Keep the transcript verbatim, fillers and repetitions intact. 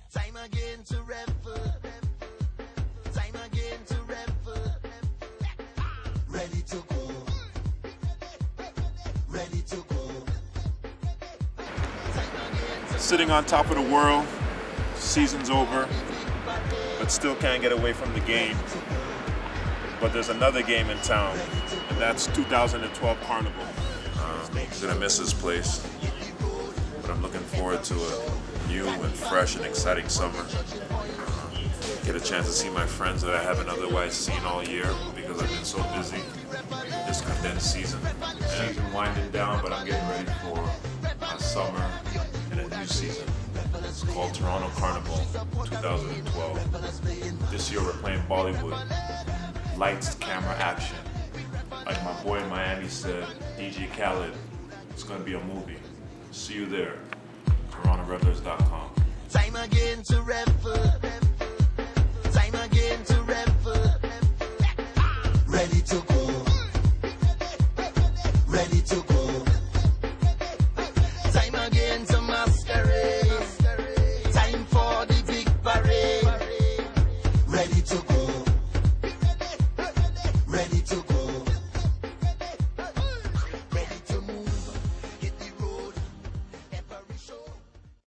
Time again to revel. Time again to revel. Ready to go. Ready to go. Sitting on top of the world, season's over, but still can't get away from the game. But there's another game in town, and that's two thousand twelve Carnival. Um, I'm gonna miss this place, but I'm looking forward to a new and fresh and exciting summer. Um, get a chance to see my friends that I haven't otherwise seen all year because I've been so busy this condensed season. Season winding down, but I'm getting ready for a summer and a new season. It's called Toronto Carnival twenty twelve. This year we're playing Bollywood. Lights, camera, action. Like my boy in Miami said, D J Khaled, it's gonna be a movie. See you there. Toronto Revelers dot com. Time again to revel. Time again to revel. Ready to go. Ready to go. Time again to masquerade. Time for the big parade. Ready to go. Ready to